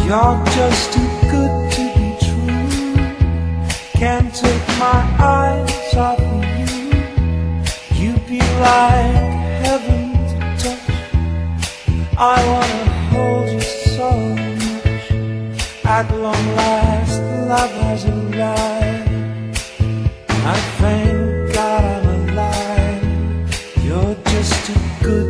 You're just too good to be true. Can't take my eyes off of you. You'd be like heaven to touch. I wanna hold you so much. At long last, love has arrived. I thank God I'm alive. You're just too good